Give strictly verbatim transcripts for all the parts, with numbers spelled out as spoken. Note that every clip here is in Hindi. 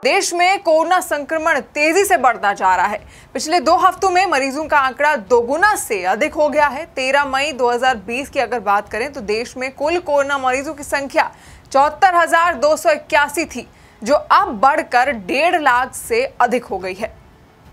देश में कोरोना संक्रमण तेजी से बढ़ता जा रहा है। पिछले दो हफ्तों में मरीजों का आंकड़ा दोगुना से अधिक हो गया है। तेरह मई दो हज़ार बीस की अगर बात करें तो देश में कुल कोरोना मरीजों की संख्या चौहत्तर हजार दो सौ इक्यासी थी, जो अब बढ़कर डेढ़ लाख से अधिक हो गई है।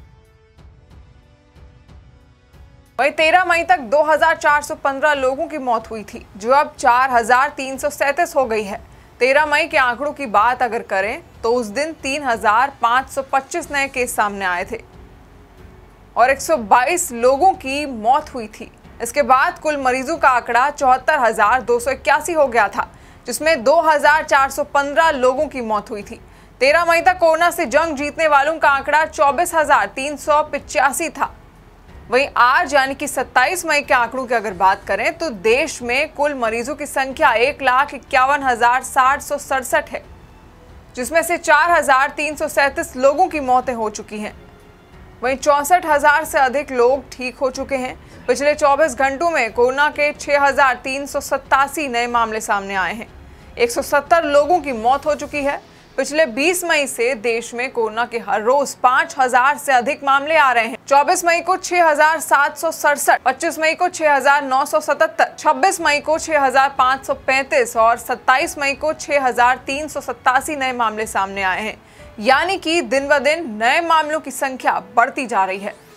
वहीं तेरह मई तक दो हजार चार सौ पंद्रह लोगों की मौत हुई थी, जो अब चार हजार तीन सौ सैंतीस हो गई है। तेरह मई के आंकड़ों की बात अगर करें तो उस दिन तीन हजार पाँच सौ पच्चीस नए केस सामने आए थे और एक सौ बाईस लोगों की मौत हुई थी। इसके बाद कुल मरीजों का आंकड़ा चौहत्तर हजार दो सौ इक्यासी हो गया था, जिसमें दो हजार चार सौ पंद्रह लोगों की मौत हुई थी। तेरह मई तक कोरोना से जंग जीतने वालों का आंकड़ा चौबीस हजार तीन सौ पिचासी था। वहीं आज यानी कि सत्ताईस मई के आंकड़ों की अगर बात करें तो देश में कुल मरीजों की संख्या एक लाख इक्यावन हजार साठ सौ सड़सठ है, जिसमें से चार हजार तीन सौ सैंतीस लोगों की मौतें हो चुकी हैं। वहीं चौसठ हजार से अधिक लोग ठीक हो चुके हैं। पिछले चौबीस घंटों में कोरोना के छह हजार तीन सौ सत्तासी नए मामले सामने आए हैं। एक सौ सत्तर लोगों की मौत हो चुकी है। पिछले बीस मई से देश में कोरोना के हर रोज पाँच हजार से अधिक मामले आ रहे हैं। चौबीस मई को छह हजार सात सौ सड़सठ, पच्चीस मई को छह हजार नौ सौ सतहत्तर, छब्बीस मई को छह हजार पाँच सौ पैंतीस और सत्ताईस मई को छह हजार तीन सौ सत्तासी नए मामले सामने आए हैं। यानी कि दिन ब दिन नए मामलों की संख्या बढ़ती जा रही है।